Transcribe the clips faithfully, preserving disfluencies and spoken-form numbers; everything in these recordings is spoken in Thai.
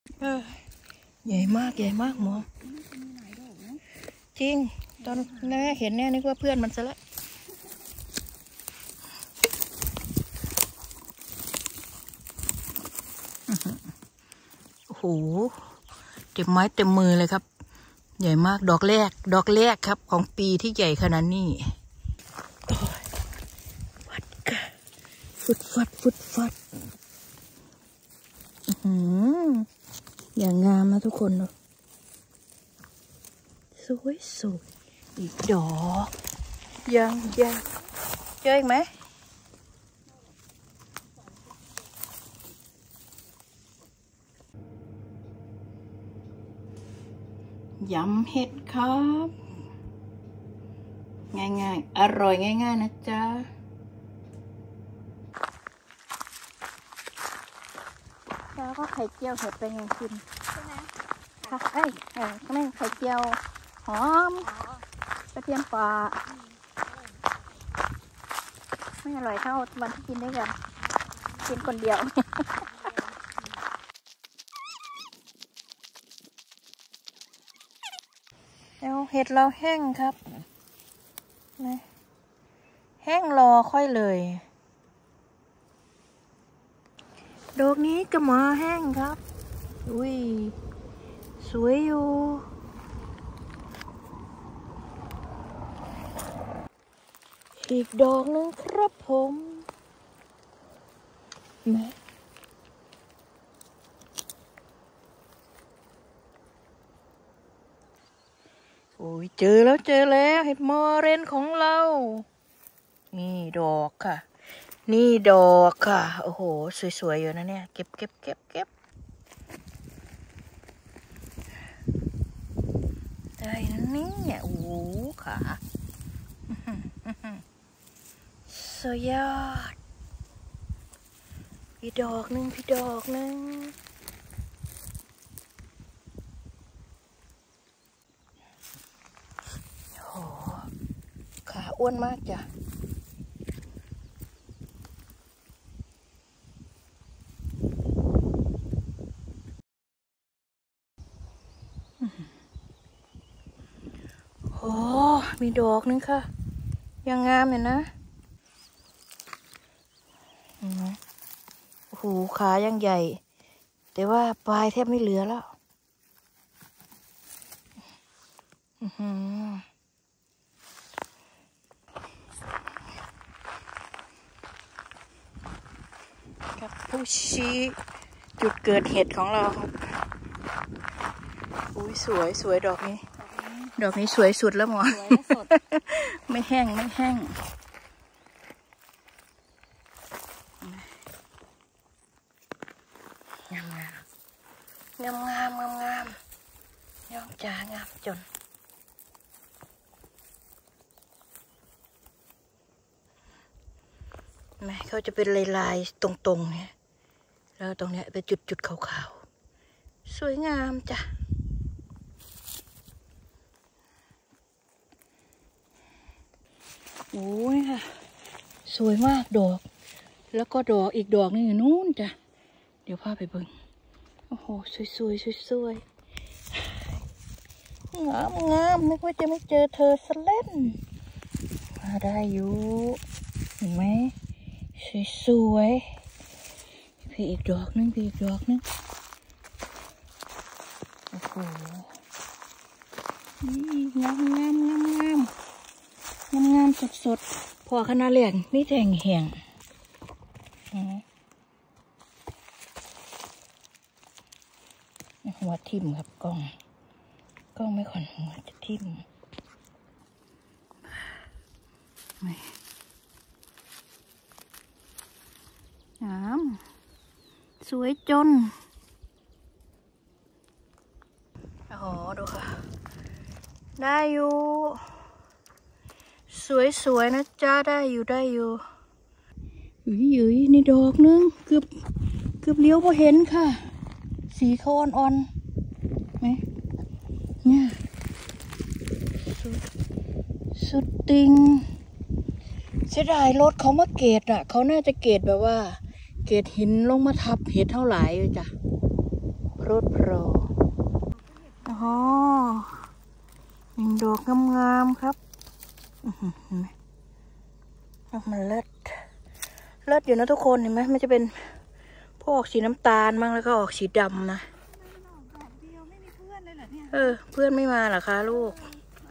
เออใหญ่มากใหญ่มากหมอจริงตอนแม่เห็นแน่นึกว่าเพื่อนมันซะละโอ้โหเต็มไม้เต็มมือเลยครับใหญ่มากดอกแรกดอกแรกครับของปีที่ใหญ่ขนาดนี้วัดกะฟุดฟัดฟุดฟัดอืออย่างงามนะทุกคนเนาะสวยสวยอีกดอกยังยังเจออีกไหมยำเห็ดครับง่ายๆอร่อยง่ายๆนะจ๊ะแล้วก็ไข่เจียวเห็ดไปไงคุณใช่ไหมค่ะเอ้ยเออก็ไม่ไข่เจียวหอมกระเทียมป่าไม่อร่อยเท่าวันที่กินด้วยกันกินคนเดียวแล้วเห็ดเราแห้งครับนะแห้งรอค่อยเลยดอกนี้กระหม่อแห้งครับอุ้ยสวยอยู่อีกดอกนึงครับผมแม่โอ้ยเจอแล้วเจอแล้วเห็ดมอเรนของเรานี่ดอกค่ะนี่ดอกค่ะโอ้โหสวยๆอยู่นะเนี่ยเก็บเก็บเก็บเก็บได้นะเนี่ยโอ้โหค่ะสุดยอดพี่ดอกนึงพี่ดอกนึงโอ้ขาอ้วนมากจ้ะโอ้มีดอกนึงค่ะยังงามเลยนะโอ้โหขายังใหญ่แต่ว่าปลายแทบไม่เหลือแล้วครับผู้ชี้จุดเกิดเหตุของเราครับอุ้ยสวยสวยดอกนี้ดอกนี้สวยสุดแล้วหมอไม่แห้งไม่แห้งงามงามงามงามงามย่องจ๋างามจนแม่เขาจะเป็นลายๆตรงๆเนี่ยแล้วตรงเนี้ยเป็นจุดๆขาวๆสวยงามจ้ะโอ้ยค่ะสวยมากดอกแล้วก็ดอกอีกดอกนึงอยู่นู้นจ้ะเดี๋ยวพาไปเบิ่งโอ้โหสวยสวยสวยสวยงามงามไม่ว่าจะไม่เจอเธอสเล่นมาได้อยู่เห็นไหมสวยสวยพี่อีกดอกนึงพี่อีกดอกนึงโอ้โหนี่งามงามงามงามงามงามสดสดพอขนาดเหลี่ยงไม่แทงแห้งหัวทิ่มครับกล้องกล้องไม่ค่อยหัวจะทิ่มไม่งามสวยจนโอ้โหดูค่ะได้อยู่สวยๆนะจ๊ะได้อยู่ได้อยู่ยุ้ยยุ้ยนี่ดอกนึงเกือบเกือบเลี้ยวพอเห็นค่ะสีเขาอ่อนๆไหมเนี่ยสุดสุดติงเสียดายรถเขามาเกตอ่ะเขาน่าจะเกตแบบว่าเกตหินลงมาทับเห็ดเท่าไหร่จ้ะเพรดโผล่อ๋อหนึ่งดอกงามๆครับมันเลิศเลิศอยู่นะทุกคนเห็นไหมมันจะเป็นพวกออกสีน้ำตาลบ้างแล้วก็ออกสีดำนะเออเพื่อนไม่มาเหรอคะลูก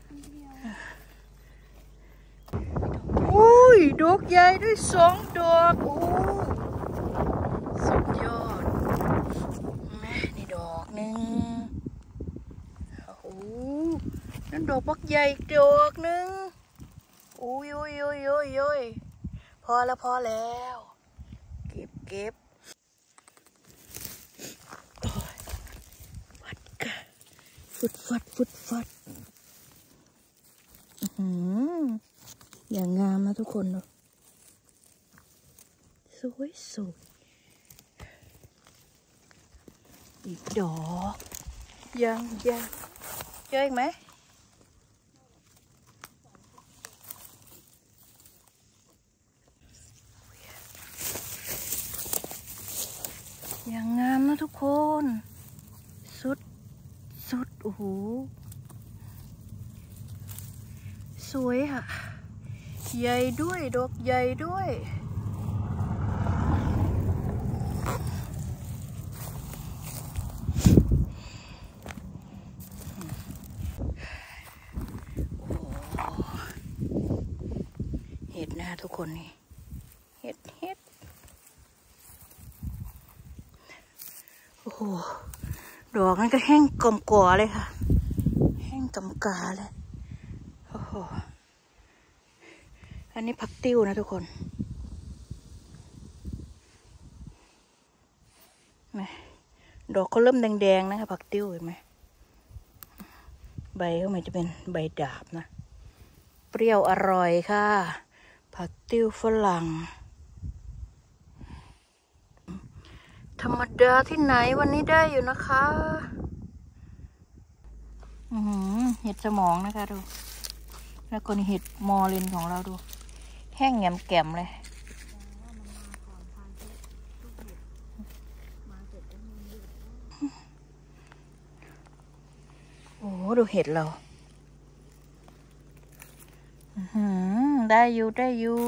อุ้ยดอกใหญ่ด้วยสองดอกโอ้สุดยอดแม่นี่ดอกหนึ่งโอ้โหนั่นดอกบักใหญ่ดอกหนึ่งอุ้ยอุ้ยอุ้ยอุ้ยอุ้ยพอแล้วพอแล้วเก็บเก็บวัดกะฟุดฟัดฟุดฟัดอืออย่างงามนะทุกคนดูสวยสวยอีกดอกยังยังเจออีกไหมอย่างงามนะทุกคนสุดสุดโอ้โหสวยค่ะใหญ่ด้วยดอกใหญ่ด้วยเห็ดนะทุกคนนี่เห็ดเห็ดโอ้โหดอกนั้นก็แห้งกลมกว่าเลยค่ะแห้งกำกาเลยโอ้โหอันนี้ผักติ้วนะทุกคนไหมดอกเขาเริ่มแดงๆนะคะผักติ้วเห็นไหมใบเขามันจะเป็นใบดาบนะเปรี้ยวอร่อยค่ะผักติ้วฝรั่งธรรมดาที่ไหนวันนี้ได้อยู่นะคะอือเห็ดสมองนะคะดูแล้วก็นี่เห็ดมอรินของเราดูแห้งแง่มแก่มเลยโอ้ดูเห็ดเราอือได้อยู่ได้อยู่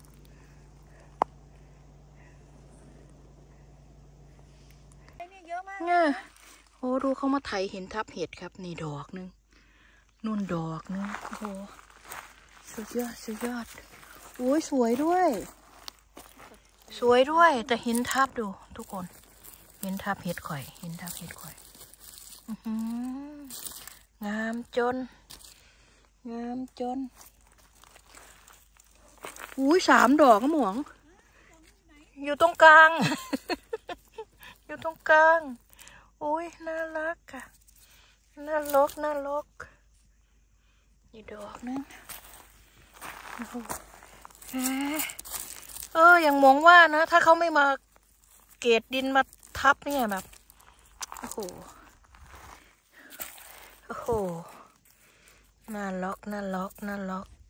เนี่ยโอ้ดูเขามาไถเห็นทับเห็ดครับนี่ดอกนึงนุ่นดอกนึงโอ้โหสุดยอดสุดยอดโอ้ยสวยด้วยสวยด้วยแต่เห็นทับดูทุกคนเห็นทับเห็ดข่อยเห็นทับเห็ดข่อยงามจนงามจนอุ้ยสามดอกก็หมวงอยู่ตรงกลาง อยู่ตรงกลางอุ้ยน่ารักค่ะน่ารักน่ารักอีกดอกนึงโอ้โหเอออย่างมองว่านะถ้าเขาไม่มาเกรดดินมาทับเนี่ยแบบโอ้โหโอ้โหน่ารักน่ารักน่ารัก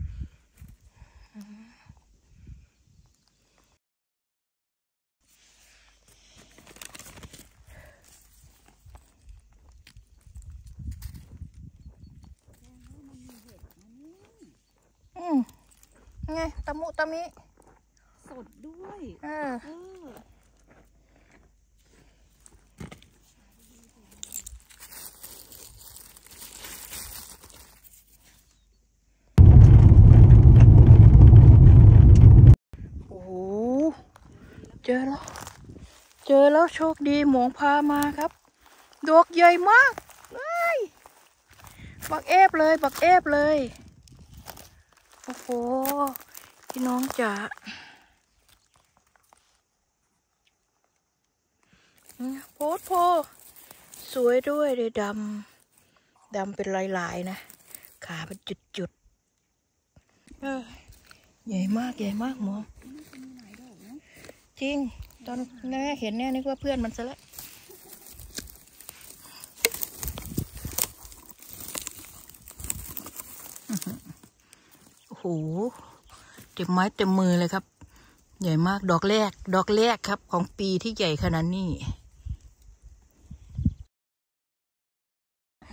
อืมไงตะมุตะมิสดด้วยเออโอ้โหเจอแล้วเจอแล้วโชคดีหมงพามาครับดอกใหญ่มากเฮ้ยบักเอฟเลยบักเอฟเลยโอ้โหพี่น้องจ๋าโพสโพสวยด้วยเลยดำดำเป็นลายๆนะขาเป็นจุดๆเออใหญ่มากใหญ่มากหมอจริงตอนแม่เห็นเนี่ยนึกว่าเพื่อนมันซะแล้วโอ้โหเต็มไม้เต็มมือเลยครับใหญ่มากดอกแรกดอกแรกครับของปีที่ใหญ่ขนาดนี้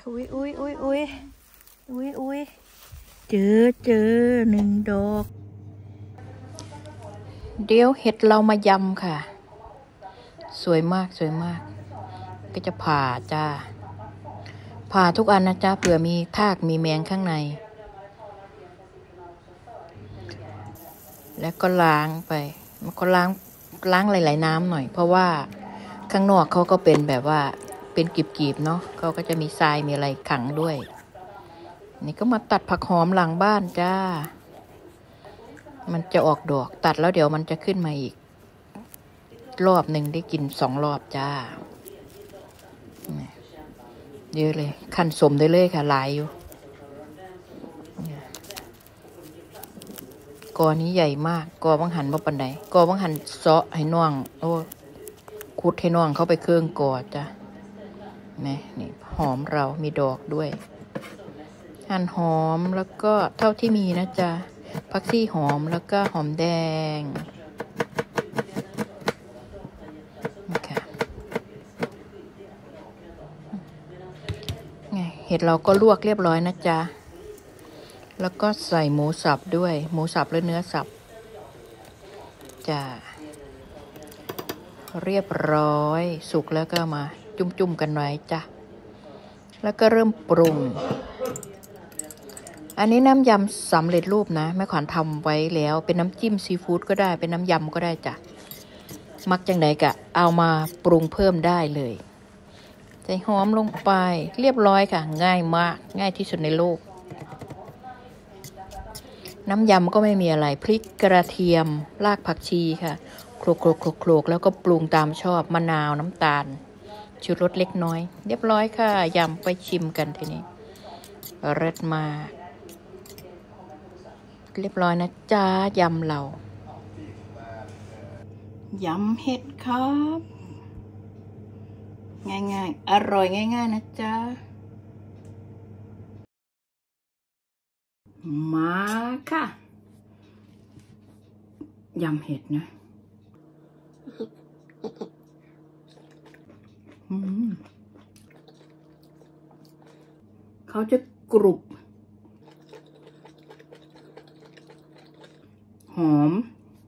อุ้ยอุ้ยอุ้ยอุ้ยอุ้ยอุ้ยเจอเจอหนึ่งดอกเดี๋ยวเห็ดเรามายำค่ะสวยมากสวยมากก็จะผ่าจ้าผ่าทุกอันนะจ้าเผื่อมีทากมีแมงข้างในแล้วก็ล้างไปมันก็ล้างล้างหลายๆน้ำหน่อยเพราะว่าข้างนอกเขาก็เป็นแบบว่าเป็นกีบๆเนาะเขาก็จะมีทรายมีอะไรขังด้วยนี่ก็มาตัดผักหอมหลังบ้านจ้ามันจะออกดอกตัดแล้วเดี๋ยวมันจะขึ้นมาอีกรอบหนึ่งได้กินสองรอบจ้าเยอะเลยขั้นสมได้เลยค่ะหลายอยู่กอนี้ใหญ่มากกอบังหันบ่ปานใดกอบังหันเซาะให้น้องโอ้คุดให้น้องเข้าไปเครื่องกอจ้ะนี่นี่หอมเรามีดอกด้วยหั่นหอมแล้วก็เท่าที่มีนะจ๊ะผักชีหอมแล้วก็หอมแดงนี่ค่ะไงเห็ดเราก็ลวกเรียบร้อยนะจ๊ะแล้วก็ใส่หมูสับด้วยหมูสับหรือเนื้อสับจ้ะเรียบร้อยสุกแล้วก็มาจุ่มๆกันไว้จ้ะแล้วก็เริ่มปรุงอันนี้น้ำยำสำเร็จรูปนะแม่ขวัญทำไว้แล้วเป็นน้ำจิ้มซีฟู้ดก็ได้เป็นน้ำยำก็ได้จ้ะมักจังไหนกะเอามาปรุงเพิ่มได้เลยใส่หอมลงไปเรียบร้อยค่ะง่ายมากง่ายที่สุดในโลกน้ำยำก็ไม่มีอะไรพริกกระเทียมรากผักชีค่ะโขลกโขลกโขลกโขลกแล้วก็ปรุงตามชอบมะนาวน้ำตาลชูรสเล็กน้อยเรียบร้อยค่ะยำไปชิมกันทีนี้เร็ดมากเรียบร้อยนะจ้ายำเรายำเห็ดครับง่ายๆอร่อยง่ายๆนะจ๊ะมาค่ะยำเห็ดนะเขาจะกรุบหอม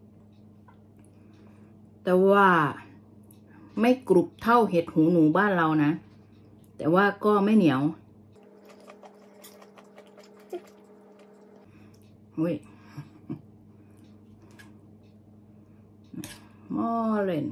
แต่ว่าไม่กรุบเท่าเห็ดหูหนูบ้านเรานะแต่ว่าก็ไม่เหนียวเว้ยมอเลน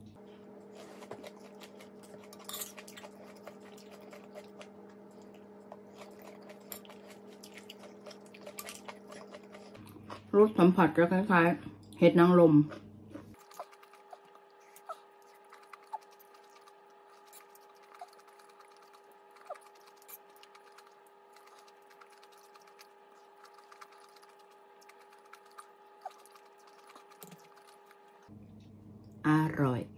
รสสัมผัสจะคล้ายๆเห็ดนางรมอร่อย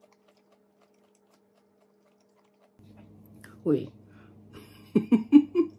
อุ้ย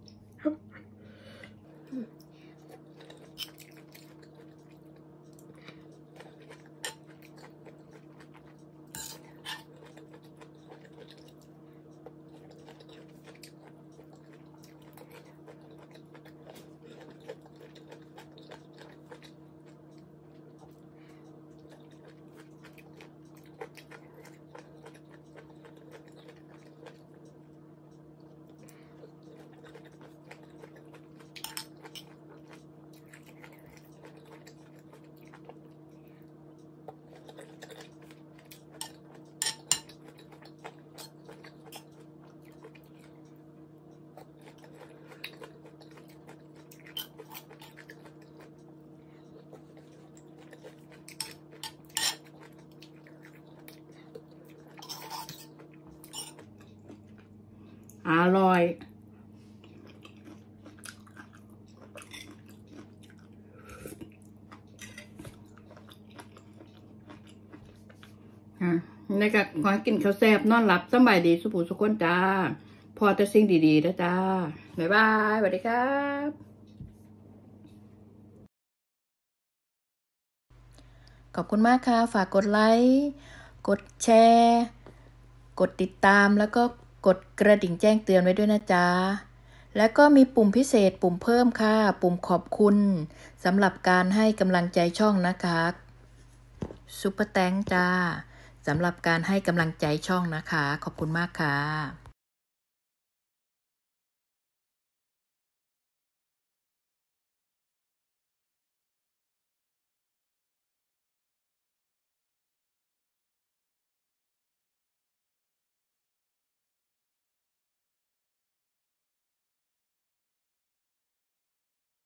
อร่อยอ่ะนี่ก็ขอกินข้าวแซ่บนอนหลับสบายดีสุขุสุขคนจ้าพอแต่สิ่งดีๆนะจ้าบ๊ายบายสวัสดีครับขอบคุณมากค่ะฝากกดไลค์กดแชร์กดติดตามแล้วก็กดกระดิ่งแจ้งเตือนไว้ด้วยนะจ๊ะแล้วก็มีปุ่มพิเศษปุ่มเพิ่มค่ะปุ่มขอบคุณสำหรับการให้กำลังใจช่องนะคะซุปเปอร์แตงจ้าสำหรับการให้กำลังใจช่องนะคะขอบคุณมากค่ะ